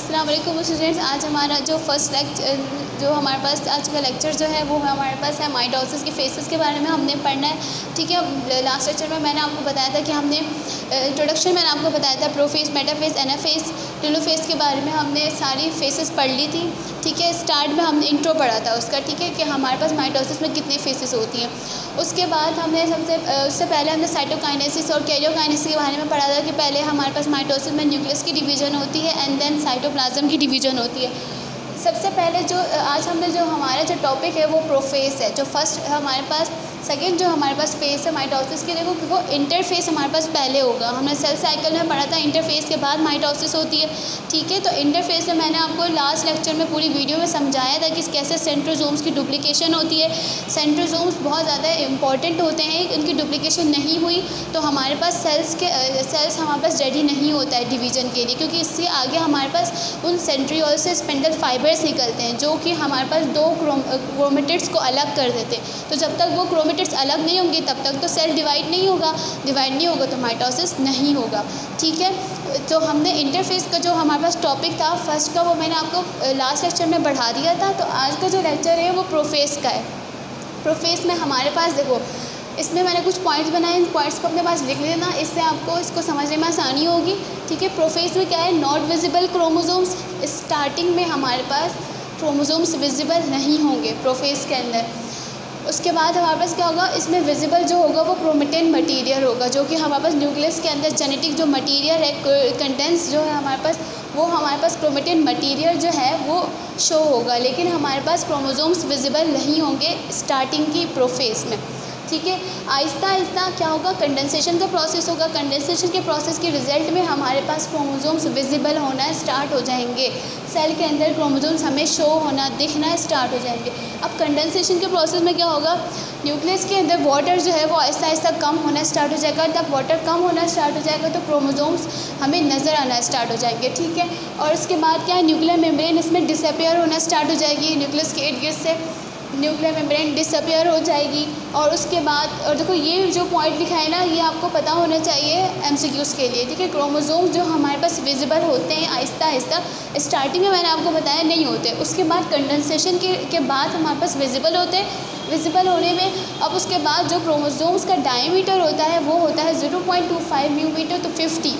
अस्सलाम वालेकुम स्टूडेंट्स। आज हमारा जो फर्स्ट लेक्चर जो हमारे पास आज का लेक्चर जो है वो हमारे पास है माइटोसिस के फेसेस के बारे में हमने पढ़ना है। ठीक है, लास्ट लेक्चर में मैंने आपको बताया था कि हमने इंट्रोडक्शन मैंने आपको बताया था प्रोफेस, मेटाफेस, एनाफेस, टेलोफेस के बारे में हमने सारी फेसेस पढ़ ली थी। ठीक है, स्टार्ट में हमने इंट्रो पढ़ा था उसका। ठीक है, कि हमारे पास माइटोसिस में कितनी फेसेस होती हैं। उसके बाद हमने उससे पहले हमने साइटोकाइनेसिस और कैरियोकाइनेसिस के बारे में पढ़ा था कि पहले हमारे पास माइटोसिस में न्यूक्लियस की डिवीज़न होती है एंड देन साइटोप्लाज्म की डिवीज़न होती है। सबसे पहले जो आज हमने जो हमारा जो टॉपिक है वो प्रोफेस है। जो फर्स्ट हमारे पास सेकेंड जो हमारे पास फेस है माइटोसिस की, देखो वो इंटरफेस हमारे पास पहले होगा। हमने सेल साइकिल में पढ़ा था इंटरफेस के बाद माइटोसिस होती है। ठीक है, तो इंटरफेस में मैंने आपको लास्ट लेक्चर में पूरी वीडियो में समझाया था कि कैसे सेंट्रोसोम्स की डुप्लीकेशन होती है। सेंट्रोसोम्स बहुत ज़्यादा इंपॉर्टेंट होते हैं, उनकी डुप्लीकेशन नहीं हुई तो हमारे पास सेल्स हमारे पास रेडी नहीं होता है डिवीज़न के लिए, क्योंकि इससे आगे हमारे पास उन सेंट्रियोल से स्पिंडल फाइबर्स निकलते हैं जो कि हमारे पास दो क्रोमेटिड्स को अलग कर देते हैं। तो जब तक वो क्रोमेटिड्स अलग नहीं होंगे तब तक तो सेल डिवाइड नहीं होगा तो माइटोसिस नहीं होगा। ठीक है, तो हमने इंटरफेस का जो हमारे पास टॉपिक था फर्स्ट का वो मैंने आपको लास्ट लेक्चर में बढ़ा दिया था। तो आज का जो लेक्चर है वो प्रोफेस का है। प्रोफेस में हमारे पास देखो इसमें मैंने कुछ पॉइंट्स बनाए, इन पॉइंट्स को अपने पास लिख लेना, इससे आपको इसको समझने में आसानी होगी। ठीक है, प्रोफेस में क्या है, नॉट विजिबल क्रोमोसोम्स। स्टार्टिंग में हमारे पास क्रोमोसोम्स विजिबल नहीं होंगे प्रोफेस के अंदर। उसके बाद हमारे पास क्या होगा, इसमें विजिबल जो होगा वो क्रोमेटिन मटीरियल होगा, जो कि हमारे पास न्यूक्लियस के अंदर जेनेटिक जो मटीरियल है कंटेंट्स जो है हमारे पास वो हमारे पास क्रोमेटिन मटीरियल जो है वो शो होगा, लेकिन हमारे पास क्रोमोसोम्स विजिबल नहीं होंगे स्टार्टिंग की प्रोफेस में। ठीक है, आहिस्ता आहिस्ता क्या होगा, कंडेंसेशन का प्रोसेस होगा। कंडेंसेशन के प्रोसेस के रिजल्ट में हमारे पास क्रोमोसोम्स विजिबल होना स्टार्ट हो जाएंगे। सेल के अंदर क्रोमोसोम्स हमें शो होना दिखना स्टार्ट हो जाएंगे। अब कंडेंसेशन के प्रोसेस में क्या होगा, न्यूक्लियस के अंदर वाटर जो है वो आहिस्ता आहिस्ता कम होना स्टार्ट हो जाएगा। जब वाटर कम होना स्टार्ट हो जाएगा तो क्रोमोसोम्स हमें नज़र आना स्टार्ट हो जाएंगे। ठीक है, और उसके बाद क्या है, न्यूक्लियर मेम्ब्रेन इसमें डिसअपियर होना स्टार्ट हो जाएगी। न्यूक्लियस के इर्द गिर्द से न्यूक्लियर मेम्ब्रेन डिसअपियर हो जाएगी। और उसके बाद और देखो ये जो पॉइंट लिखा है ना, ये आपको पता होना चाहिए एमसीक्यूज़ के लिए। ठीक है, क्रोमोसोम जो हमारे पास विजिबल होते हैं आहिस्ता आहिस्ता, स्टार्टिंग में मैंने आपको बताया नहीं होते, उसके बाद कंडेंसेशन के बाद हमारे पास विजिबल होते हैं। विजिबल होने में अब उसके बाद जो क्रोमोसोम्स का डायमीटर होता है वो होता है 0.25 म्यूमीटर टू 50।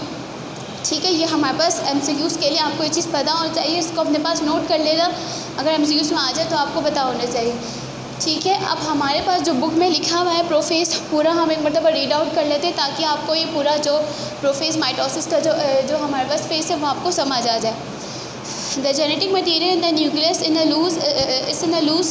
ठीक है, ये हमारे पास एमसीक्यूज़ के लिए आपको ये चीज़ पता होना चाहिए, इसको अपने पास नोट कर लेना, अगर एमसीक्यूज़ में आ जाए तो आपको पता होना चाहिए। ठीक है, अब हमारे पास जो बुक में लिखा हुआ है प्रोफेस पूरा हम एक मतलब रीड आउट कर लेते हैं ताकि आपको ये पूरा जो प्रोफेस माइटोसिस का जो हमारे पास फेस है वो आपको समझ आ जाए। The genetic material in the nucleus in a loose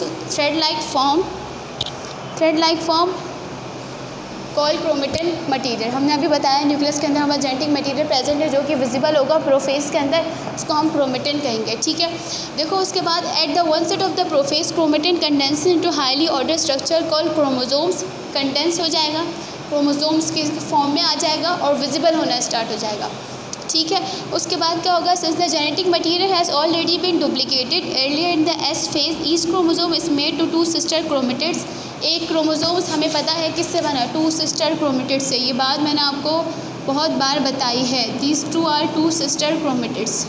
thread like form call chromatin material. हमने अभी बताया न्यूक्लियस के अंदर हमारा जेनेटिक मटीरियल प्रेजेंट है जो कि विजिबल होगा प्रोफेस के अंदर, उसको हम क्रोमेटिन कहेंगे। ठीक है, देखो उसके बाद at the one side of the prophase chromatin condense into highly order structure call chromosomes. Condense हो जाएगा, क्रोमोसोम्स की फॉर्म में आ जाएगा और विजिबल होना स्टार्ट हो जाएगा। ठीक है, उसके बाद क्या होगा, since the genetic material has already been duplicated earlier in the S phase each chromosome is made to 2 sister chromatids. एक क्रोमोसोम्स हमें पता है किससे बना, 2 सिस्टर क्रोमेटिड्स से। ये बात मैंने आपको बहुत बार बताई है, दीज 2 आर 2 सिस्टर क्रोमेटिड्स।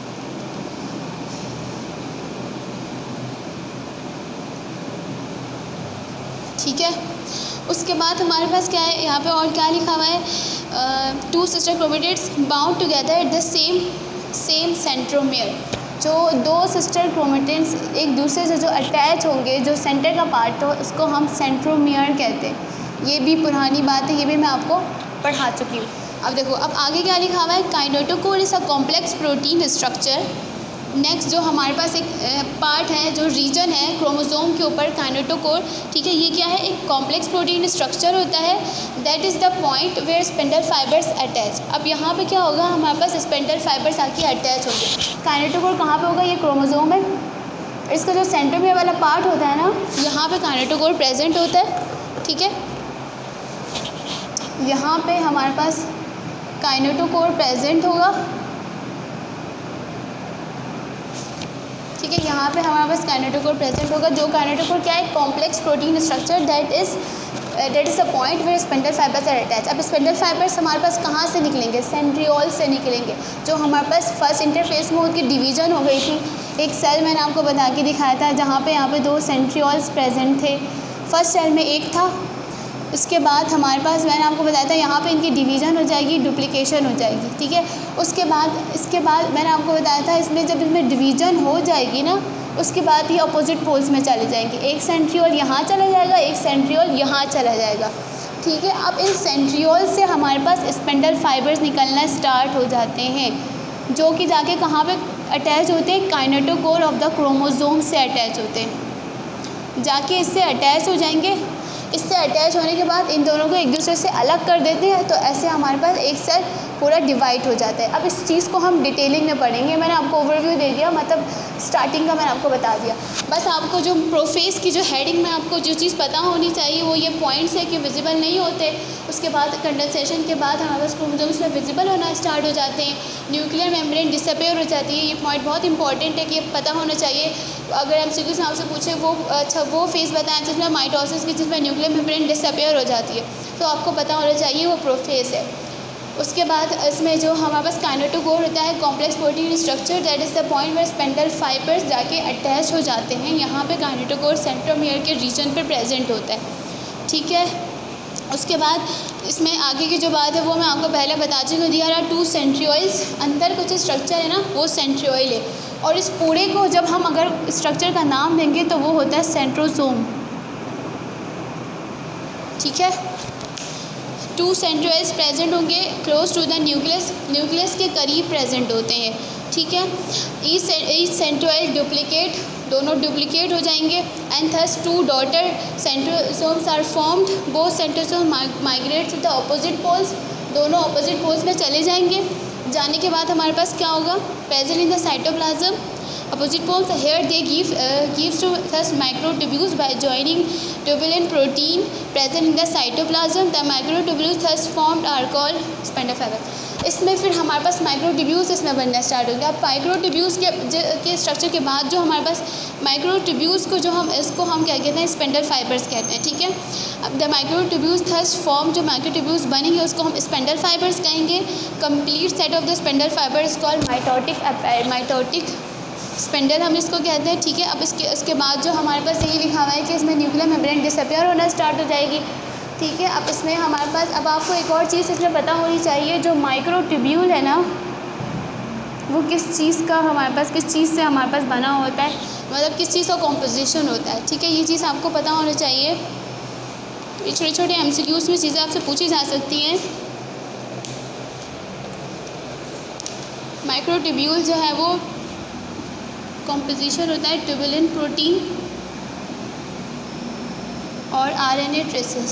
ठीक है, उसके बाद हमारे पास क्या है, यहाँ पे और क्या लिखा हुआ है, 2 sister chromatids bound together at the same centromere. जो 2 सिस्टर क्रोमेटिड्स एक दूसरे से जो अटैच होंगे, जो सेंटर का पार्ट हो, उसको हम सेंट्रोमियर कहते हैं। ये भी पुरानी बात है, ये भी मैं आपको पढ़ा चुकी हूँ। अब देखो अब आगे क्या लिखा हुआ है, kinetochore is a complex protein structure. Next जो हमारे पास एक पार्ट है, जो रीजन है क्रोमोसोम के ऊपर, काइनेटोकोर। ठीक है, ये क्या है, एक कॉम्प्लेक्स प्रोटीन स्ट्रक्चर होता है। That is the point where spindle fibres attach. अब यहाँ पे क्या होगा, हमारे पास स्पिंडल फाइबर्स आके अटैच होंगे। काइनेटोकोर कहाँ पे होगा, ये क्रोमोसोम है, इसका जो सेंट्रोमियर वाला पार्ट होता है ना, यहाँ पे काइनेटोकोर प्रेजेंट होता है। ठीक है, यहाँ पे हमारे पास काइनेटोकोर प्रेजेंट होगा। ठीक है, यहाँ पे हमारे पास काइनेटोकोर प्रेजेंट होगा। जो काइनेटोकोर क्या है, complex protein structure that is that is the point where spindle fibres are attach. अब स्पेंडल फाइबर्स हमारे पास कहाँ से निकलेंगे? सेंट्रियोल से निकलेंगे, जो हमारे पास फर्स्ट इंटरफेस में उनकी डिवीज़न हो गई थी। एक सेल मैंने आपको बता के दिखाया था जहाँ पे यहाँ पे 2 सेंट्रियोल्स प्रेजेंट थे। फर्स्ट सेल में एक था, उसके बाद हमारे पास मैंने आपको बताया था यहाँ पे इनकी डिवीज़न हो जाएगी, डुप्लीकेशन हो जाएगी, ठीक है। इसके बाद मैंने आपको बताया था इसमें जब इसमें डिवीज़न हो जाएगी ना, उसके बाद ये अपोजिट पोल्स में चले जाएंगे। एक सेंट्रियोल यहाँ चला जाएगा, एक सेंट्रियोल यहाँ चला जाएगा, ठीक है। अब इन सेंट्रियोल से हमारे पास स्पेंडल फाइबर्स निकलना स्टार्ट हो जाते हैं, जो कि जाके कहाँ पे अटैच होते हैं? काइनेटोकोर ऑफ द क्रोमोसोम से अटैच होते हैं, जाके इससे अटैच हो जाएंगे। इससे अटैच होने के बाद इन दोनों को एक दूसरे से अलग कर देते हैं, तो ऐसे हमारे पास एक सेल पूरा डिवाइड हो जाता है। अब इस चीज़ को हम डिटेलिंग में पढ़ेंगे। मैंने आपको ओवरव्यू दे दिया, मतलब स्टार्टिंग का मैंने आपको बता दिया। बस आपको जो प्रोफेस की जो हेडिंग में आपको जो चीज़ पता होनी चाहिए वो ये पॉइंट्स है कि विजिबल नहीं होते। उसके बाद कंडेंसेशन के बाद हमारे पास क्रोमोसोम्स में विजिबल होना स्टार्ट हो जाते हैं, न्यूक्लियर मेम्ब्रेन डिसअपीयर हो जाती है। ये पॉइंट बहुत इंपॉर्टेंट है कि ये पता होना चाहिए। अगर MCQ से आपसे पूछे वो फेज़ बताएं जिसमें माइटोसिस की, जिसमें न्यूक्लियर मेम्ब्रेन डिसअपीयर हो जाती है, तो आपको पता होना चाहिए वो प्रोफेस है। उसके बाद इसमें जो हमारे पास काइनेटोकोर होता है, complex protein structure, that is the point where spindle fibres जाके अटैच हो जाते हैं। यहाँ पे काइनेटोकोर सेंट्रोमियर के रीजन पे प्रेजेंट होता है, ठीक है। उसके बाद इसमें आगे की जो बात है वो मैं आपको पहले बता चुकी हूँ। दिया 2 सेंट्रियोल्स, अंदर कुछ स्ट्रक्चर है ना, वो सेंट्रियोल है। और इस पूरे को जब हम अगर स्ट्रक्चर का नाम देंगे तो वो होता है सेंट्रोसोम, ठीक है। 2 सेंट्रियोल्स प्रेजेंट होंगे close to the nucleus, nucleus के करीब प्रेजेंट होते हैं, ठीक है। ईच सेंट्रियोल डुप्लीकेट, दोनों डुप्लीकेट हो जाएंगे। And thus 2 daughter centrosomes are formed, both centrosome migrate to the opposite poles, दोनों ऑपोजिट पोल्स में चले जाएंगे। जाने के बाद हमारे पास क्या होगा? Present in the cytoplasm opposite poles, here they gives to thus microtubules by joining tubulin protein present in the cytoplasm. The microtubules thus formed are called spindle fibers. इसमें फिर हमारे पास माइक्रोट्यूब्यूल्स इसमें बनना स्टार्ट होंगे। अब माइक्रोट्यूब्यूल्स के structure के बाद जो हमारे पास माइक्रोट्यूब्यूल्स को जो हम इसको हम क्या कहते हैं? स्पेंडल फाइबर्स कहते हैं, ठीक है। अब द माइक्रोट्यूब्यूल्स थस फॉर्म, जो माइक्रोट्यूब्यूल्स बनेंगे उसको हम स्पेंडल फाइबर्स कहेंगे। Complete set of the spindle fibres called mitotic spindle हम इसको कहते हैं, ठीक है। अब इसके बाद जो हमारे पास यही लिखा हुआ है कि इसमें न्यूक्लियर मेम्ब्रेन डिसअपीयर होना स्टार्ट हो जाएगी, ठीक है। अब इसमें हमारे पास, अब आपको एक और चीज़ इसमें पता होनी चाहिए, जो माइक्रोट्यूब्यूल है ना वो किस चीज़ का हमारे पास, किस चीज़ से हमारे पास बना होता है, मतलब किस चीज़ का कॉम्पोजिशन होता है, ठीक है। ये चीज़ आपको पता होना चाहिए। ये छोटे छोटे MCQs में चीज़ें आपसे पूछी जा सकती हैं। माइक्रोट्यूब्यूल जो है वो कॉम्पोजिशन होता है ट्यूबुलिन प्रोटीन और RNA ट्रेसेस,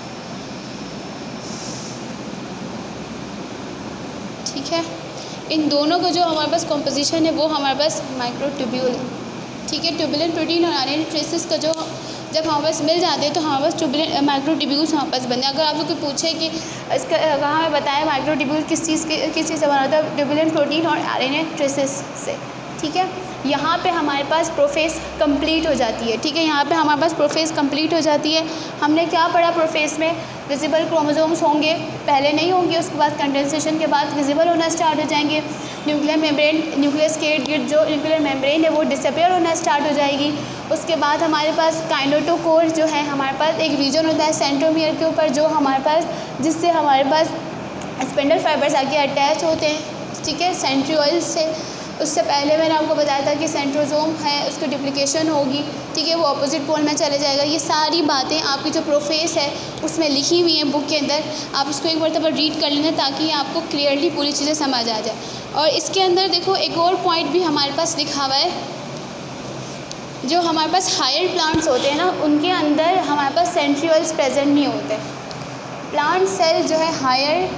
ठीक है। इन दोनों का जो हमारे पास कॉम्पोजिशन है वो हमारे पास माइक्रोट्यूब्यूल है, ठीक है। ट्यूबुलिन प्रोटीन और RNA ट्रेसेस का जो जब हमारे पास मिल जाते हैं तो हमारे पास ट्यूबुलिन माइक्रोट्यूब्यूल्स हमारे पास बनते हैं। अगर आपको कोई पूछे कि इसका कहाँ में बताएं माइक्रोट्यूब्यूल किस चीज़ से बना होता है? ट्यूबुलिन प्रोटीन और RNA ट्रेसेस से, ठीक है। यहाँ पे हमारे पास प्रोफेस कंप्लीट हो जाती है, ठीक है। यहाँ पे हमारे पास प्रोफेस कंप्लीट हो जाती है। हमने क्या पढ़ा प्रोफेस में? विजिबल क्रोमोसोम्स होंगे, पहले नहीं होंगे, उसके बाद कंडेंसेशन के बाद विजिबल होना स्टार्ट हो जाएंगे। न्यूक्लियर मेम्ब्रेन, न्यूक्लियस के इर्द-गिर्द जो न्यूक्लियर मेम्ब्रेन है वो डिसअपीयर होना स्टार्ट हो जाएगी। उसके बाद हमारे पास काइनेटोकोर जो है, हमारे पास एक रीजन होता है सेंट्रोमियर के ऊपर, जो हमारे पास, जिससे हमारे पास स्पेंडल फाइबर्स आके अटैच होते हैं, ठीक है, सेंट्रियोल से। उससे पहले मैंने आपको बताया था कि सेंट्रोसोम है उसकी डुप्लीकेशन होगी, ठीक है, वो अपोजिट पोल में चले जाएगा। ये सारी बातें आपकी जो प्रोफेस है उसमें लिखी हुई हैं बुक के अंदर, आप इसको एक बार रीड कर लेना ताकि आपको क्लियरली पूरी चीज़ें समझ आ जाए। और इसके अंदर देखो एक और पॉइंट भी हमारे पास लिखा हुआ है, जो हमारे पास हायर प्लांट्स होते हैं ना उनके अंदर हमारे पास सेंट्रियोल्स प्रेजेंट नहीं होते। प्लांट सेल जो है हायर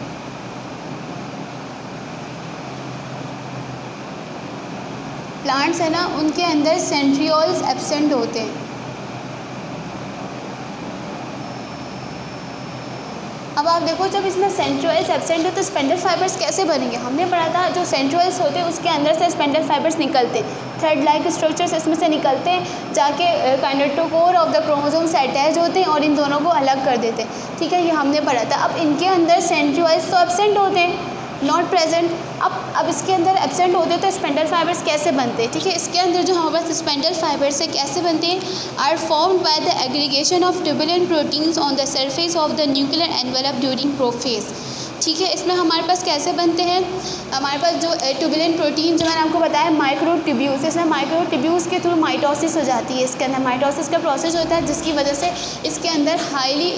प्लांट्स है ना उनके अंदर सेंट्रियोल्स एब्सेंट होते हैं। अब आप देखो जब इसमें सेंट्रोइड्स एब्सेंट हो तो स्पेंडल फाइबर्स कैसे बनेंगे। हमने पढ़ा था जो सेंट्रोइड्स होते हैं उसके अंदर से स्पेंडल फाइबर्स निकलते, थ्रेड लाइक स्ट्रक्चर्स इसमें से निकलते हैं, जाके काइनेटोकोर ऑफ द क्रोमोसोम से अटैच होते हैं और इन दोनों को अलग कर देते हैं। ठीक है, ये हमने पढ़ा था। अब इनके अंदर सेंट्रोइड्स तो एब्सेंट होते हैं, नॉट प्रेजेंट। अब इसके अंदर एब्सेंट होते हैं तो स्पेंडल फाइबर्स कैसे बनते हैं। ठीक है, इसके अंदर जो हमारे पास स्पेंडल फाइबर्स है कैसे बनते हैं, are formed by the aggregation of tubulin proteins on the surface of the nuclear envelope during prophase. ठीक है, इसमें हमारे पास कैसे बनते हैं, हमारे पास जो ट्यूबुलेंट प्रोटीन जो मैंने आपको बताया माइक्रोट्यूब्यूल्स, इसमें माइक्रोट्यूब्यूल्स के थ्रू माइटोसिस हो जाती है। इसके अंदर माइटोसिस का प्रोसेस होता है जिसकी वजह से इसके अंदर हाईली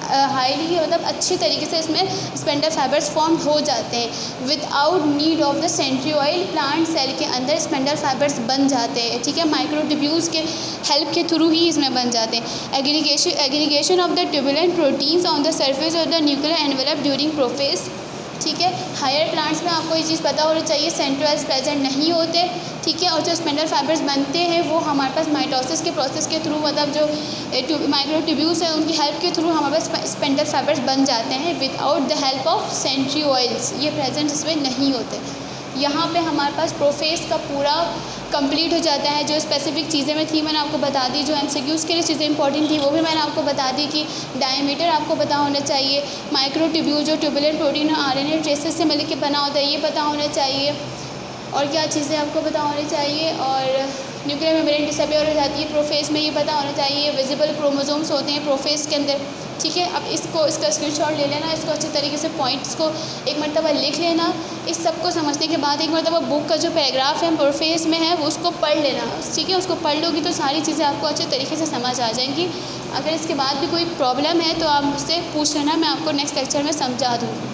मतलब अच्छी तरीके से इसमें स्पेंडल फाइबर्स फॉर्म हो जाते हैं। Without need of the centriole plant cell के अंदर स्पेंडल फाइबर्स बन जाते हैं। ठीक है, माइक्रोट्यूब्यूल्स के हेल्प के थ्रू ही इसमें बन जाते हैं। Aggregation of the tubulin proteins on the surface of the nuclear envelope during prophase. ठीक है, हायर प्लांट्स में आपको ये चीज़ पता होनी चाहिए, सेंट्रोइड्स प्रेजेंट नहीं होते। ठीक है, और जो स्पेंडल फाइबर्स बनते हैं वो हमारे पास माइटोसिस के प्रोसेस के थ्रू, मतलब जो माइक्रोट्यूब्यूल्स हैं उनकी हेल्प के थ्रू हमारे पास स्पेंडल फाइबर्स बन जाते हैं without the help of centrioles, ये प्रेजेंट इसमें नहीं होते। यहाँ पे हमारे पास प्रोफेज का पूरा कंप्लीट हो जाता है। जो स्पेसिफिक चीज़ें में थी मैंने आपको बता दी, जो एमसीक्यूज़ के लिए चीज़ें इंपॉर्टेंट थी वो भी मैंने आपको बता दी कि डायमीटर आपको पता होना चाहिए, माइक्रोट्यूब्यूल जो ट्यूबुलेंट प्रोटीन और आरएनए ट्रेसेस से मिलकर बना होता है ये पता होना चाहिए, और क्या चीज़ें आपको पता होनी चाहिए, और न्यूक्लियर मेम्ब्रेन डिसअपियर हो जाती है प्रोफेज में, ये पता होना चाहिए। विजिबल क्रोमोसोम्स होते हैं प्रोफेज के अंदर। ठीक है, अब इसका स्क्रीनशॉट ले लेना, इसको अच्छे तरीके से पॉइंट्स को एक मरतबा लिख लेना। इस सब को समझने के बाद एक मरतबा बुक का जो पैराग्राफ है प्रोफेज में है वो उसको पढ़ लेना। ठीक है, उसको पढ़ लोगी तो सारी चीज़ें आपको अच्छे तरीके से समझ आ जाएंगी। अगर इसके बाद भी कोई प्रॉब्लम है तो आप मुझसे पूछ लेना, मैं आपको नेक्स्ट लेक्चर में समझा दूँगी।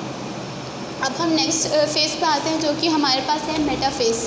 अब हम नेक्स्ट फेज़ पे आते हैं जो कि हमारे पास है मेटाफेज़।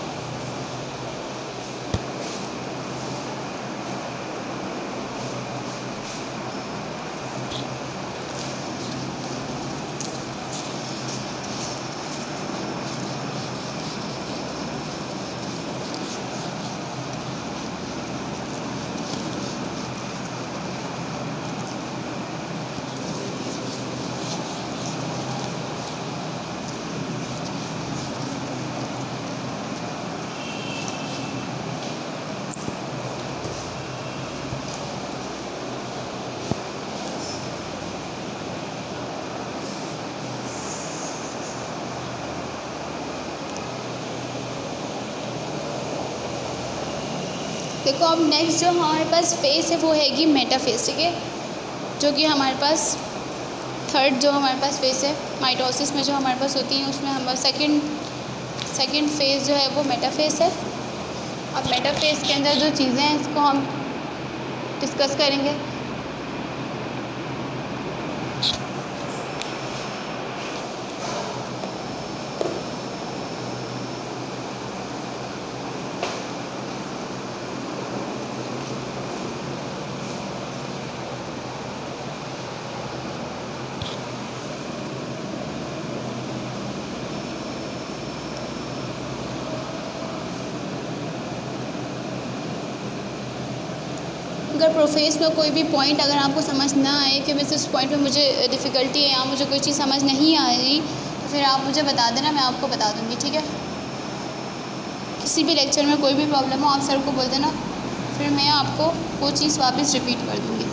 देखो अब नेक्स्ट जो हमारे पास फेज़ है वो हैगी मेटाफेज़। ठीक है, जो कि हमारे पास थर्ड जो हमारे पास फेज़ है माइटोसिस में जो हमारे पास होती है उसमें हमारा सेकंड फेज़ जो है वो मेटाफेज़ है। अब मेटाफेज़ के अंदर जो चीज़ें हैं इसको हम डिस्कस करेंगे। अगर प्रोफेस में कोई भी पॉइंट अगर आपको समझ ना आए कि वैसे उस पॉइंट में मुझे डिफ़िकल्टी है या मुझे कोई चीज़ समझ नहीं आ रही तो फिर आप मुझे बता देना, मैं आपको बता दूँगी। ठीक है, किसी भी लेक्चर में कोई भी प्रॉब्लम हो आप सर को बोल देना, फिर मैं आपको वो चीज़ वापस रिपीट कर दूँगी।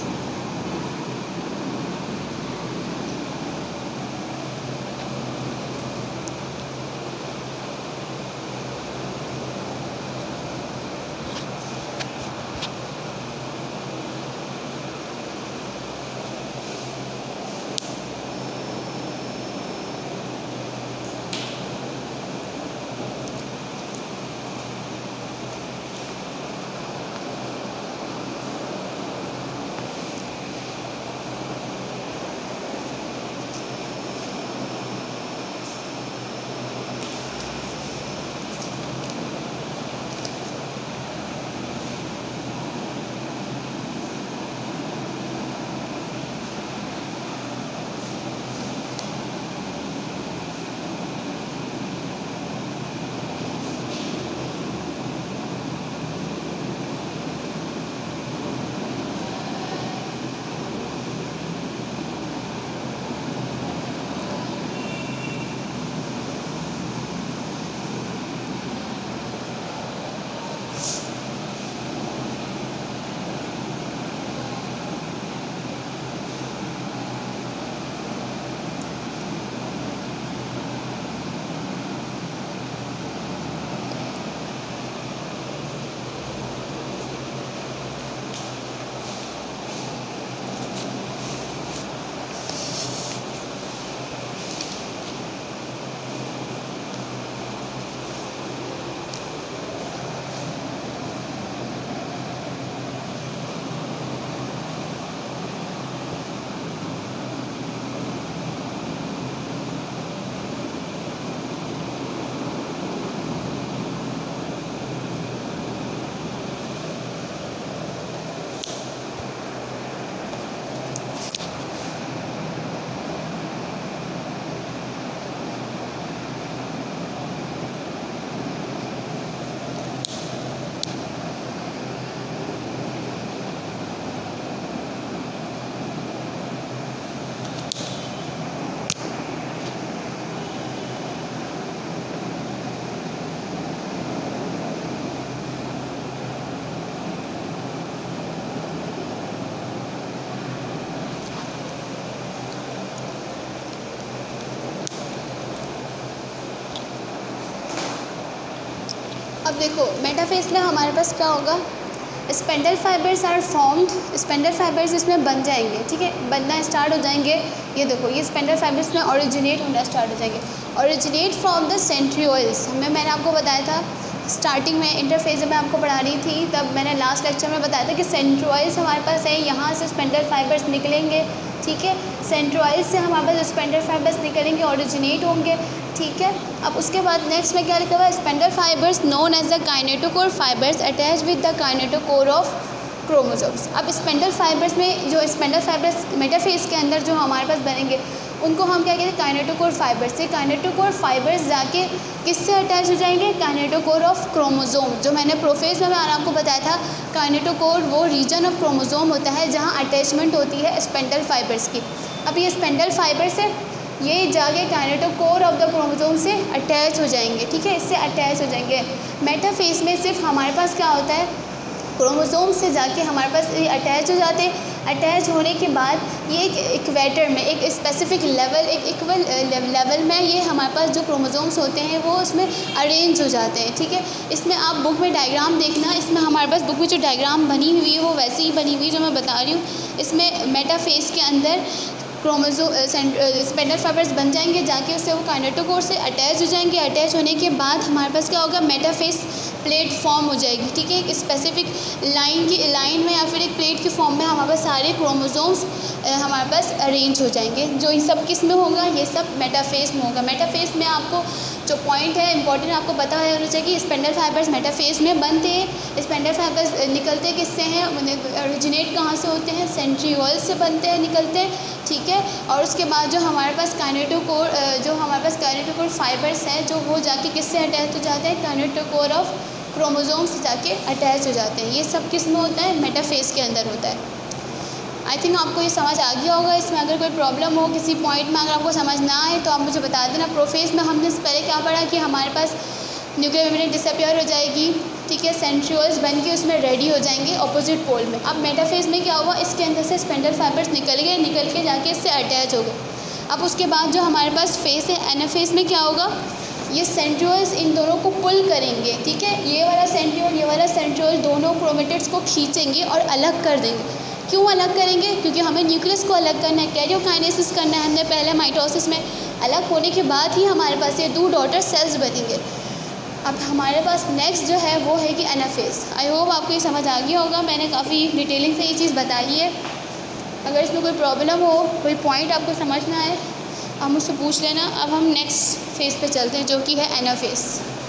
अब देखो मेटाफेस में हमारे पास क्या होगा, spindle fibres are formed, spindle fibres इसमें बन जाएंगे, ठीक है, बनना स्टार्ट हो जाएंगे। ये देखो ये स्पेंडल फाइबर्स में ओरिजिनेट होना स्टार्ट हो जाएंगे, ओरिजिनेट फ्रॉम द सेंट्रियोल्स। मैंने आपको बताया था स्टार्टिंग में इंटरफेज में आपको पढ़ा रही थी, तब मैंने लास्ट लेक्चर में बताया था कि सेंट्रियोल्स हमारे पास है, यहाँ से स्पेंडल फाइबर्स निकलेंगे, ठीक है, सेंट्रियोल्स से हमारे पास स्पेंडल फाइबर्स निकलेंगे, ओरिजिनेट होंगे, ठीक है। अब उसके बाद नेक्स्ट में क्या लिखा हुआ है, spindle fibres known as the kinetochore fibres attach with the kinetochore of chromosomes. अब स्पेंडल फाइबर्स में जो स्पेंडल फाइबर्स मेटाफेज के अंदर जो हमारे पास बनेंगे उनको हम क्या कहते हैं, काइनेटोकोर फाइबर्स। से काइनेटोकोर फाइबर्स जाके किससे अटैच हो जाएंगे, काइनेटोकोर ऑफ क्रोमोसोम। जो मैंने प्रोफेज में आपको बताया था, काइनेटोकोर वो रीजन ऑफ क्रोमोसोम होता है जहाँ अटैचमेंट होती है स्पेंडल फाइबर्स की। अब ये स्पेंडल फाइबर से ये जाके काइनेटोकोर ऑफ द क्रोमोसोम से अटैच हो जाएंगे, ठीक है, इससे अटैच हो जाएंगे। मेटाफेज में सिर्फ हमारे पास क्या होता है, क्रोमोसोम से जाके हमारे पास ये अटैच हो जाते हैं। अटैच होने के बाद ये एक इक्वेटर में एक स्पेसिफिक लेवल, एक इक्वल लेवल में ये हमारे पास जो क्रोमोसोम्स होते हैं वो उसमें अरेंज हो जाते हैं, ठीक है। इसमें आप बुक में डायग्राम देखना, इसमें हमारे पास बुक में जो डायग्राम बनी हुई है वो वैसी ही बनी हुई है जो मैं बता रही हूँ। इसमें मेटाफेज के अंदर स्पेंडल फाइबर्स बन जाएंगे, जाके उससे वो काइनेटोकोर से अटैच हो जाएंगे। अटैच होने के बाद हमारे पास क्या होगा, मेटाफेज प्लेट फॉर्म हो जाएगी, ठीक है, एक स्पेसिफिक लाइन में या फिर एक प्लेट की फॉर्म में हमारे पास सारे क्रोमोसोम्स हमारे पास अरेंज हो जाएंगे। जो ये सब किस में होगा, ये सब मेटाफेज में होगा। मेटाफेज में आपको जो पॉइंट है इंपॉर्टेंट आपको पता होना चाहिए कि स्पेंडल फाइबर्स मेटाफेज में बनते हैं। स्पेंडल फाइबर्स निकलते किससे हैं, ओरिजिनेट कहाँ से होते हैं, सेंट्रियोल से बनते हैं, निकलते हैं, ठीक है। और उसके बाद जो हमारे पास काइनेटोकोर फाइबर्स हैं जो वो जाके किससे अटैच हो जाते हैं, काइनेटोकोर ऑफ क्रोमोसोम से जाके अटैच हो जाते हैं। ये सब किस में होता है, मेटाफेज के अंदर होता है। आई थिंक आपको ये समझ आ गया होगा। इसमें अगर कोई प्रॉब्लम हो किसी पॉइंट में, अगर आपको समझ ना आए तो आप मुझे बता देना। प्रोफेज में हमने पहले क्या पढ़ा कि हमारे पास न्यूक्लियर मेम्ब्रेन डिसअपियर हो जाएगी, ठीक है, सेंट्रियोल्स बन के उसमें रेडी हो जाएंगे ऑपोजिट पोल में। अब मेटाफेज में क्या हुआ, इसके अंदर से स्पेंडल फाइबर्स निकल के जाके इससे अटैच हो गए। अब उसके बाद जो हमारे पास फेस है, एनाफेज में क्या होगा, ये सेंट्रियोल्स इन दोनों को पुल करेंगे, ठीक है, ये वाला सेंट्रियोल दोनों क्रोमेटिड्स को खींचेंगे और अलग कर देंगे। क्यों अलग करेंगे, क्योंकि हमें न्यूक्लियस को अलग करना है, कैरियोकाइनेसिस करना है हमने पहले माइटोसिस में। अलग होने के बाद ही हमारे पास ये 2 डॉटर सेल्स बनेंगे। अब हमारे पास नेक्स्ट जो है वो है कि एनाफेज। आई होप आपको ये समझ आ गया होगा, मैंने काफ़ी डिटेलिंग से ये चीज़ बताई है। अगर इसमें कोई प्रॉब्लम हो, कोई पॉइंट आपको समझ ना आए, आप मुझसे पूछ लेना। अब हम नेक्स्ट फेज़ पे चलते हैं जो कि है एनाफेज।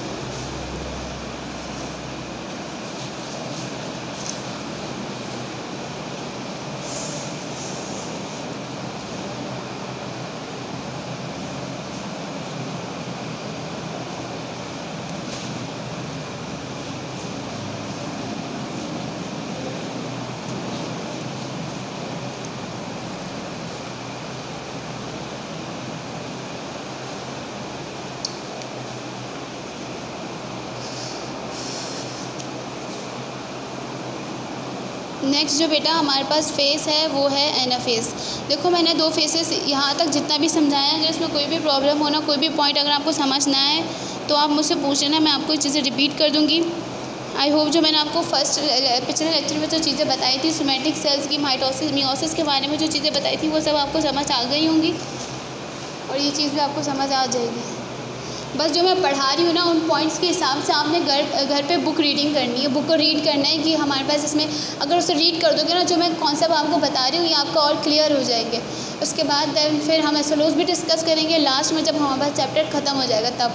नेक्स्ट जो बेटा हमारे पास फेस है वो है एनाफेज। देखो मैंने 2 फेसेस यहाँ तक जितना भी समझाया, अगर इसमें कोई भी प्रॉब्लम हो ना, कोई भी पॉइंट अगर आपको समझ ना आए तो आप मुझसे पूछ लेना, मैं आपको ये चीज़ें रिपीट कर दूँगी। आई होप जो मैंने आपको पिछले लेक्चर में जो चीज़ें बताई थी, सोमैटिक सेल्स की माइटोसिस मियोसिस के बारे में जो चीज़ें बताई थी वो सब आपको समझ आ गई होंगी और ये चीज़ भी आपको समझ आ जाएगी। बस जो मैं पढ़ा रही हूँ ना, उन पॉइंट्स के हिसाब से आपने घर पे बुक रीडिंग करनी है, बुक को रीड करना है कि हमारे पास इसमें अगर उसे रीड कर दोगे ना, जो मैं कॉन्सेप्ट आपको बता रही हूँ ये आपका और क्लियर हो जाएंगे। उसके बाद देन फिर हम एसोलोज भी डिस्कस करेंगे लास्ट में, जब हमारे पास चैप्टर ख़त्म हो जाएगा तब।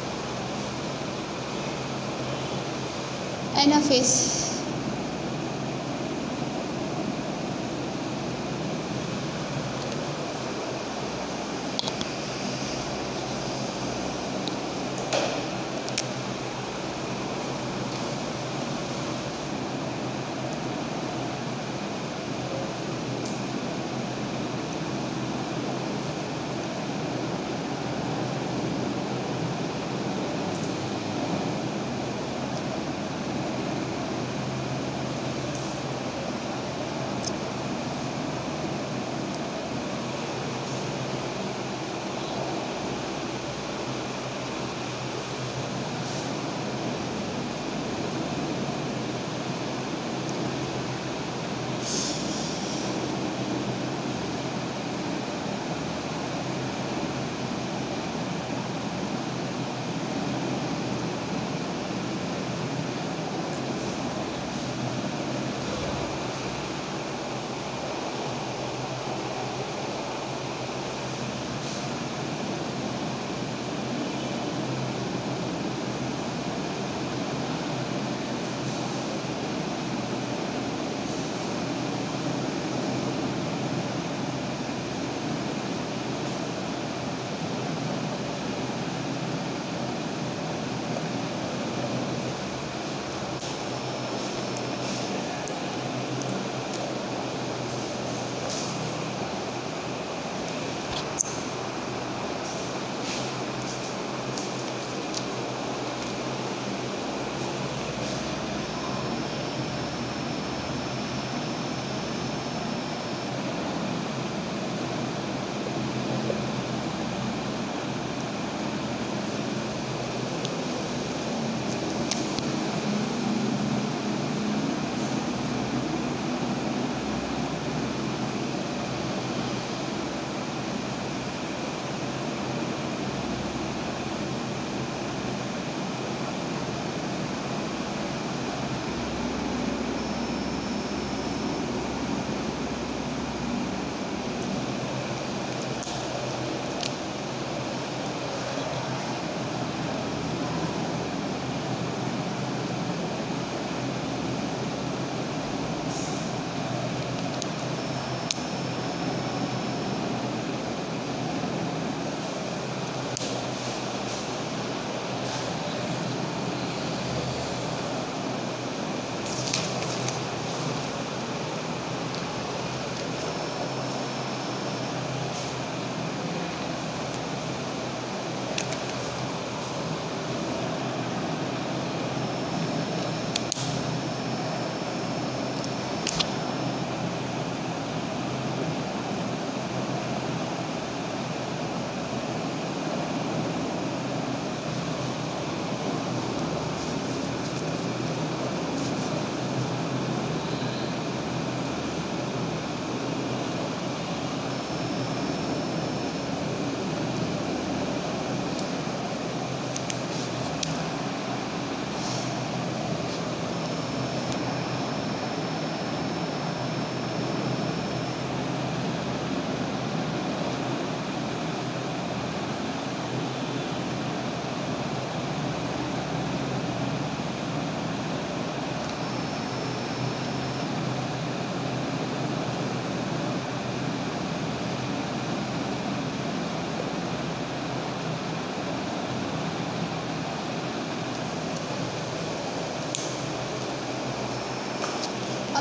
एनाफेज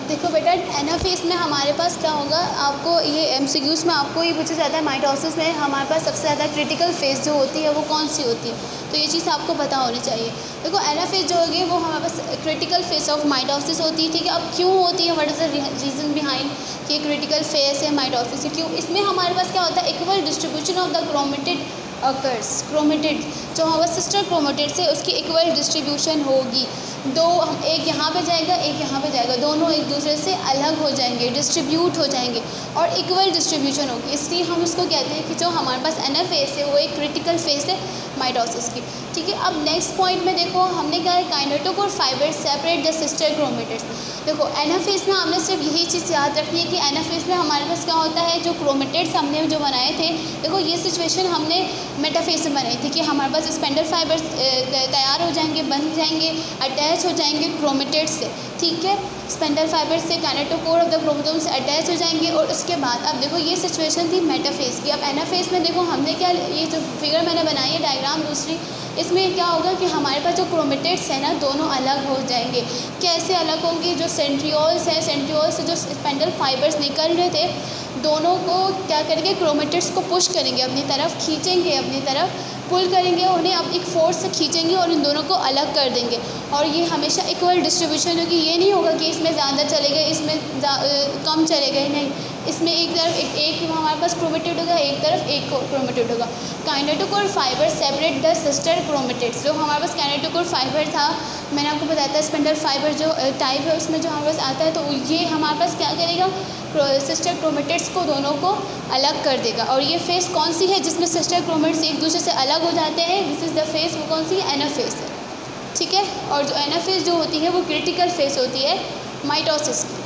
देखो बेटा, एनाफेज में हमारे पास क्या होगा, आपको ये एमसीक्यूज़ में आपको ये पूछा जाता है माइटोसिस में हमारे पास सबसे ज़्यादा क्रिटिकल फेज जो होती है वो कौन सी होती है, तो ये चीज़ आपको पता होनी चाहिए। देखो एनाफेज जो होगी वो हमारे पास क्रिटिकल फेज ऑफ माइटोसिस होती है, ठीक है। अब क्यों होती है, what is the reason behind कि क्रिटिकल फेज है माइटोसिस से, क्यों? इसमें हमारे पास क्या होता है, equal distribution of the chromatid occurs. Chromatid जो हमारा सिस्टर क्रोमेटिड से उसकी इक्वल डिस्ट्रीब्यूशन होगी। दो हम एक यहाँ पे जाएगा, एक यहाँ पे जाएगा, दोनों एक दूसरे से अलग हो जाएंगे, डिस्ट्रीब्यूट हो जाएंगे और इक्वल डिस्ट्रीब्यूशन होगी। इसलिए हम उसको कहते हैं कि जो हमारे पास एनाफेज है वो एक क्रिटिकल फेज है माइटोसिस की, ठीक है। अब नेक्स्ट पॉइंट में देखो हमने क्या है, kinetochore fibre separate the sister chromatids. देखो एनाफेज में हमने सिर्फ यही चीज़ याद रखनी है कि एनाफेज में हमारे पास क्या होता है, जो क्रोमेटिड्स हमने जो बनाए थे, देखो ये सिचुएशन हमने मेटाफेज में बनाई थी कि हमारे पास स्पेंडल फाइबर्स तैयार हो जाएंगे, बन जाएंगे, अटैच हो जाएंगे क्रोमेटिड्स से, ठीक है। स्पेंडल फाइबर से काइनेटोकोर ऑफ द क्रोमोसोम से अटैच हो जाएंगे और उसके बाद अब देखो ये सिचुएशन थी मेटाफेज की। अब एनाफेज में देखो हमने क्या, ये जो फिगर मैंने बनाई है डायग्राम दूसरी, इसमें क्या होगा कि हमारे पास जो क्रोमेटिड्स है ना दोनों अलग हो जाएंगे। कैसे अलग होंगे, जो सेंट्रियोल्स हैं, सेंट्रियोल से जो स्पेंडल फाइबर्स निकल रहे थे दोनों को क्या करेंगे, क्रोमेटिड्स को पुश करेंगे अपनी तरफ, खींचेंगे अपनी तरफ, पुल करेंगे उन्हें, अब एक फोर्स से खींचेंगे और इन दोनों को अलग कर देंगे। और ये हमेशा इक्वल डिस्ट्रीब्यूशन होगी, ये नहीं होगा कि इसमें ज़्यादा चले गए इसमें कम चले गए, नहीं, इसमें एक तरफ एक हमारे पास क्रोमेटिड होगा, एक तरफ एक क्रोमेटिड होगा। Kinetochore fibre separate the sister chromatids. जो हमारे पास काइनेटोकोर फाइबर था, मैंने आपको बताया था स्पेंडल फाइबर जो टाइप है उसमें जो हमारे पास आता है, तो ये हमारे पास क्या करेगा, सिस्टर क्रोमेटिड्स को दोनों को अलग कर देगा। और ये फेस कौन सी है जिसमें सिस्टर क्रोमेटिड्स एक दूसरे से अलग हो जाते हैं, दिस इज़ द फेस, वो कौन सी है, एनाफेज है, ठीक है। और जो एनाफेज जो होती है वो क्रिटिकल फेस होती है माइटोसिस की,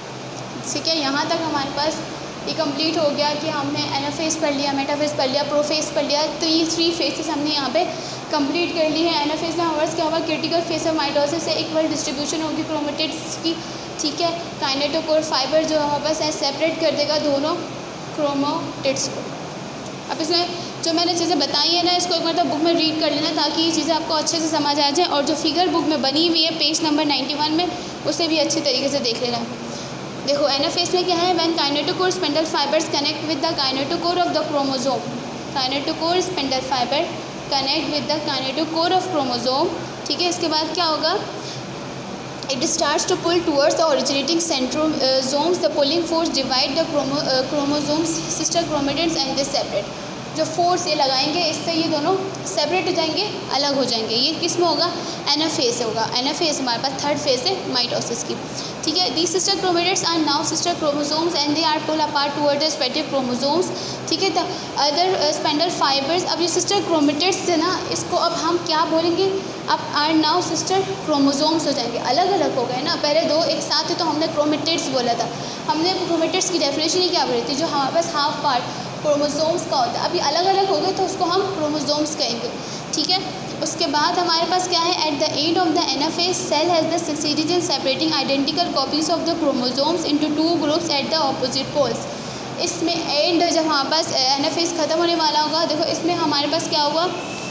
ठीक है। यहाँ तक हमारे पास ये कंप्लीट हो गया कि हमने एनाफेज पढ़ लिया, मेटाफेज पढ़ लिया, प्रोफेज पढ़ लिया, थ्री फेसेस हमने यहाँ पे कंप्लीट कर ली है। एनाफेज में हमारे पास क्या होगा, क्रिटिकल फेस ऑफ माइटोसिस से इक्वल डिस्ट्रीब्यूशन होगी क्रोमेटिड्स की, ठीक है। काइनेटोकोर फाइबर जो हमारे पास है सेपरेट कर देगा दोनों क्रोमेटिड्स को। अब इसमें जो मैंने चीज़ें बताई है ना, इसको एक मतलब बुक में रीड कर लेना ताकि ये चीज़ें आपको अच्छे से समझ आ जाए। और जो फिगर बुक में बनी हुई है पेज नंबर 91 में, उसे भी अच्छी तरीके से देख लेना। देखो एनाफेज में क्या है, when kinetochore spindle fibres connect with the kinetochore of the chromosome, kinetochore spindle fibre connect with the kinetochore of chromosome, ठीक है। इसके बाद क्या होगा, it starts to pull towards the originating centrosomes. The pulling force divide the chromosomes, sister chromatids and they separate. जो force ये लगाएंगे इससे ये दोनों सेपरेट हो जाएंगे, अलग हो जाएंगे। ये किस में होगा, एनाफेज होगा। एनाफेज हमारे पास थर्ड फेज है माइटोसिस की, ठीक है। These sister chromatids are now sister chromosomes and they are pull apart toward the respective chromosomes, ठीक है। द अदर स्पेंडल फाइबर्स, अब ये सिस्टर क्रोमेटिड्स है ना, इसको अब हम क्या बोलेंगे, अब आर नाउ सिस्टर क्रोमोसोम्स हो जाएंगे, अलग अलग हो गए ना। पहले दो एक साथ थे तो हमने क्रोमेटिड्स बोला था, हमने क्रोमेटिड्स की डेफिनेशन ही क्या बोली थी, जो हमारे पास हाफ पार्ट क्रोमोसोम्स का होता है, अभी अलग अलग हो गए तो उसको हम क्रोमोसोम्स कहेंगे, ठीक है। उसके बाद हमारे पास क्या है, at the end of the anaphase cell has the succeeded in separating identical copies of the chromosomes into two groups at the opposite poles. इसमें एंड जब हमारे पास एनाफेज ख़त्म होने वाला होगा, देखो इसमें हमारे पास क्या हुआ,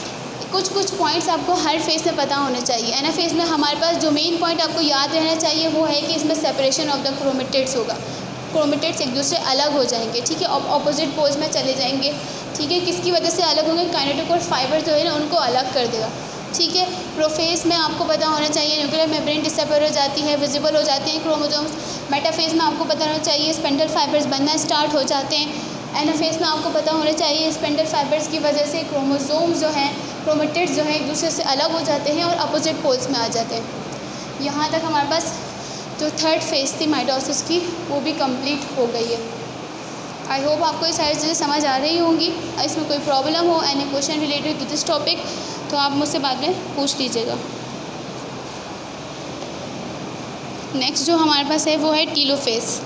कुछ पॉइंट्स आपको हर फेज में पता होने चाहिए। एनाफेज में हमारे पास जो मेन पॉइंट आपको याद रहना चाहिए वो है कि इसमें सेपरेशन ऑफ द क्रोमेटिड्स होगा, क्रोमेटिड्स एक दूसरे अलग हो जाएंगे, ठीक है, ऑपोजिट पोल्स में चले जाएंगे, ठीक है। किसकी वजह से अलग होंगे, काइनेटोकोर फाइबर जो है ना उनको अलग कर देगा, ठीक है। प्रोफेज में आपको पता होना चाहिए न्यूक्लियर मेम्ब्रेन डिसअपियर हो जाती है, विजिबल हो जाती हैं क्रोमोसोम्स। मेटाफेज में आपको पता होना चाहिए स्पेंडल फाइबर्स बनना स्टार्ट हो जाते हैं। एनाफेज में आपको पता होना चाहिए स्पेंडल फाइबर्स की वजह से क्रोमोसोम्स जो हैं, क्रोमेटिड्स जो हैं एक दूसरे से अलग हो जाते हैं और अपोजिट पोल्स में आ जाते हैं। यहाँ तक हमारे पास जो थर्ड फेज थी माइटोसिस की वो भी कंप्लीट हो गई है। आई होप आपको ये सारी चीज़ें समझ आ रही होंगी। इसमें कोई प्रॉब्लम हो, any question related to this topic, तो आप मुझसे बाद में पूछ लीजिएगा। नेक्स्ट जो हमारे पास है वो है टीलोफेज।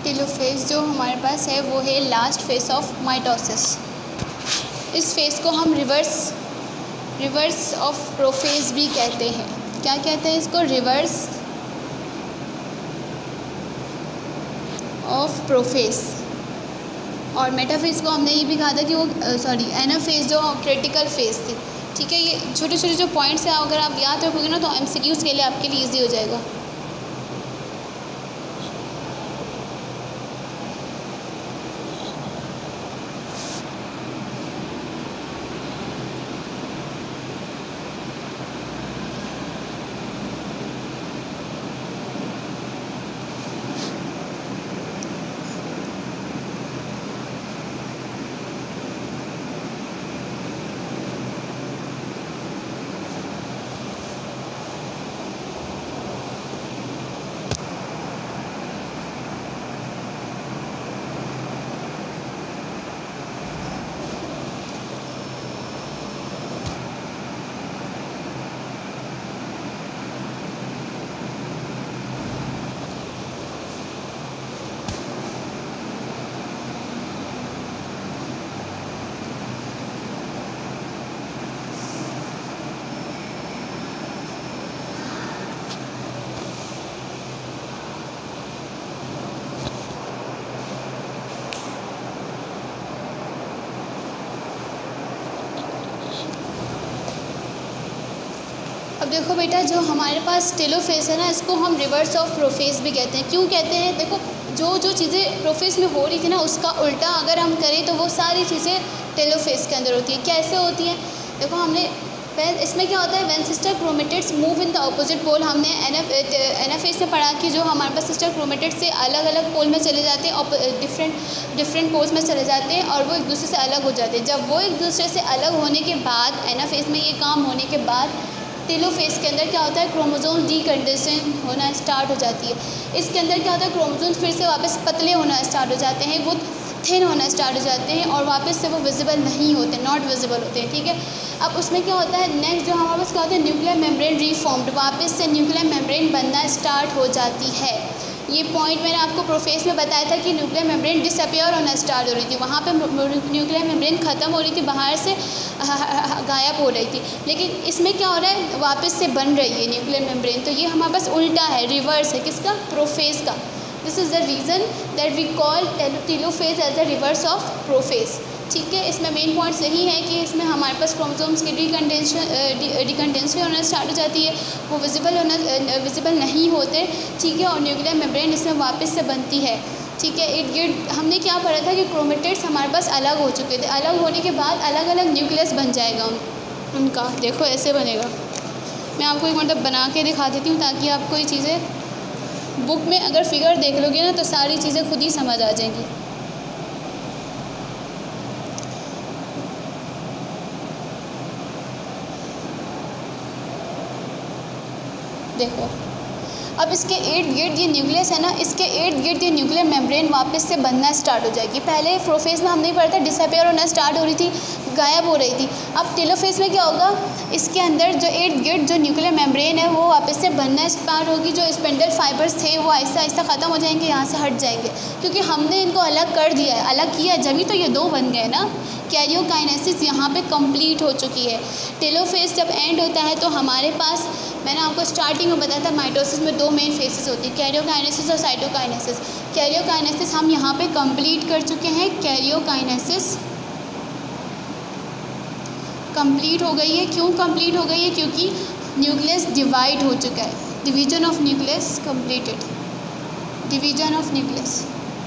टेलोफेज जो हमारे पास है वो है लास्ट फेज ऑफ माइटोसिस। इस फेज को हम रिवर्स ऑफ प्रोफेज भी कहते हैं। क्या कहते हैं इसको? Reverse of prophase. और मेटाफेज को हमने ये भी कहा था कि वो एनाफेज जो क्रिटिकल फेज थी। ठीक है, ये छोटे छोटे जो पॉइंट्स हैं अगर आप याद रखोगे ना तो MCQs के लिए आपके लिए ईजी हो जाएगा। अब देखो बेटा, जो हमारे पास टेलोफेज है ना, इसको हम रिवर्स ऑफ प्रोफेज भी कहते हैं। क्यों कहते हैं? देखो, जो चीज़ें प्रोफेज में हो रही थी ना उसका उल्टा अगर हम करें तो वो सारी चीज़ें टेलोफेज के अंदर होती हैं। कैसे होती हैं? देखो, हमने इसमें क्या होता है, when sister chromatids move in the opposite pole, हमने एनाफेज से पढ़ा कि जो हमारे पास सिस्टर क्रोमेटिड्स से अलग अलग पोल में चले जाते हैं, डिफरेंट पोल्स में चले जाते हैं और वो एक दूसरे से अलग हो जाते हैं। जब वो एक दूसरे से अलग होने के बाद, एनाफेज में ये काम होने के बाद टेलोफेज के अंदर क्या होता है, क्रोमोसोम डीकंडेंसेशन होना स्टार्ट हो जाती है। इसके अंदर क्या होता है, क्रोमोसोम फिर से वापस पतले होना स्टार्ट हो जाते हैं, वो थिन होना स्टार्ट हो जाते हैं और वापस से वो विजिबल नहीं होते, नॉट विजिबल होते हैं। ठीक है, अब उसमें क्या होता है, नेक्स्ट जो हमारे पास क्या होता है, न्यूक्लियर मेम्ब्रेन रीफॉर्म्ड, वापस से न्यूक्लियर मेम्ब्रेन बनना स्टार्ट हो जाती है। ये पॉइंट मैंने आपको प्रोफेज में बताया था कि न्यूक्लियर मेम्ब्रेन डिसअपियर होना स्टार्ट हो रही थी, वहाँ पे न्यूक्लियर मेम्ब्रेन ख़त्म हो रही थी, बाहर से गायब हो रही थी। लेकिन इसमें क्या हो रहा है, वापस से बन रही है न्यूक्लियर मेम्ब्रेन। तो ये हमारे पास उल्टा है, रिवर्स है, किसका? प्रोफेज का। This is the reason that we call telophase as the reverse of prophase. ठीक है, इसमें मेन पॉइंट्स यही है कि इसमें हमारे पास क्रोमोसोम्स की डिकंडेंसेशन होना स्टार्ट हो जाती है, वो विजिबल नहीं होते। ठीक है, और न्यूक्लियर मेम्ब्रेन इसमें वापस से बनती है। ठीक है, हमने क्या पढ़ा था कि क्रोमेटिड्स हमारे पास अलग हो चुके थे, अलग होने के बाद अलग अलग न्यूक्लियस बन जाएगा उनका। देखो ऐसे बनेगा, मैं आपको एक मतलब बना के दिखा देती हूँ ताकि आपको ये चीज़ें बुक में अगर फिगर देख लोगे ना तो सारी चीज़ें खुद ही समझ आ जाएंगी। देखो, अब इसके इर्द गिर्द ये न्यूक्लियस है ना, इसके इर्द गिर्द ये न्यूक्लियर मेम्ब्रेन वापस से बनना स्टार्ट हो जाएगी। पहले प्रोफेज में हमने पढ़ा था डिसअपियर होना स्टार्ट हो रही थी, गायब हो रही थी। अब टेलोफेज में क्या होगा, इसके अंदर जो इर्द गिर्द जो न्यूक्लियर मेम्ब्रेन है वो वापस से बनना स्टार्ट होगी। जो स्पिंडल फाइबर्स थे वो आहिस्ता आहिस्ता ख़त्म हो जाएंगे, यहाँ से हट जाएंगे, क्योंकि हमने इनको अलग कर दिया है, अलग किया जभी तो ये दो बन गए ना। कैरियोकाइनेसिस यहाँ पे कंप्लीट हो चुकी है। टेलोफेज जब एंड होता है तो हमारे पास, मैंने आपको स्टार्टिंग में बताया था, माइटोसिस में दो मेन फेजेस होती है, कैरियोकाइनेसिस और साइटोकाइनेसिस। कैरियोकाइनेसिस हम यहाँ पे कंप्लीट कर चुके हैं, कैरियोकाइनेसिस कंप्लीट हो गई है। क्यों कंप्लीट हो गई है? क्योंकि न्यूक्लियस डिवाइड हो चुका है, division of nucleus completed, division of nucleus.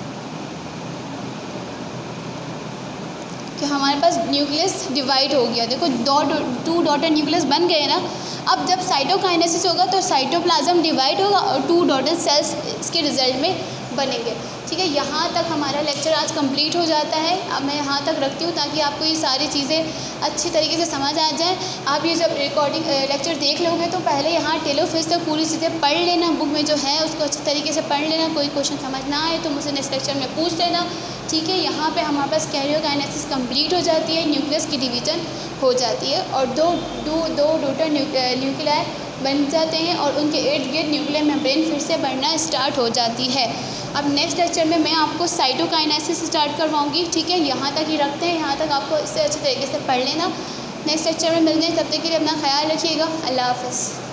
कि हमारे पास न्यूक्लियस डिवाइड हो गया। देखो, टू डॉटर न्यूक्लियस बन गए ना। अब जब साइटोकाइनेसिस होगा तो साइटोप्लाज्म डिवाइड होगा और टू डॉटर सेल्स इसके रिजल्ट में बनेंगे। ठीक है, यहाँ तक हमारा लेक्चर आज कंप्लीट हो जाता है। अब मैं यहाँ तक रखती हूँ ताकि आपको ये सारी चीज़ें अच्छी तरीके से समझ आ जाएँ। आप ये जब रिकॉर्डिंग लेक्चर देख लोगे तो पहले यहाँ टेलोफेज तक पूरी चीज़ें पढ़ लेना, बुक में जो है उसको अच्छी तरीके से पढ़ लेना। कोई क्वेश्चन समझ ना आए तो मुझसे नेक्स्ट लेक्चर में पूछ लेना। ठीक है, यहाँ पे हमारे पास कैरियोकाइनेसिस कंप्लीट हो जाती है, न्यूक्लियस की डिवीजन हो जाती है और दो डॉटर न्यूक्लियाई बन जाते हैं और उनके इर्द गिर्द न्यूक्लियर मेम्ब्रेन फिर से बढ़ना स्टार्ट हो जाती है। अब नेक्स्ट लेक्चर में मैं आपको साइटोकाइनेसिस स्टार्ट करवाऊँगी, ठीक है। यहाँ तक ही रखते हैं, यहाँ तक आपको इससे अच्छे तरीके से पढ़ लेना। नेक्स्ट लेक्चर में मिलते हैं, तब तक के लिए अपना ख्याल रखिएगा। अल्लाह हाफ़िज़।